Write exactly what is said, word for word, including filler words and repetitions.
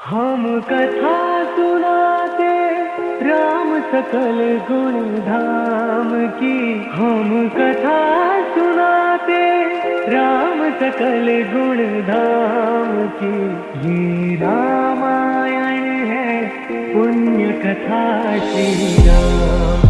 हम कथा सुनाते राम सकल गुण धाम की। हम कथा सुनाते राम सकल गुण धाम की। ये रामायण है पुण्य कथा श्री राम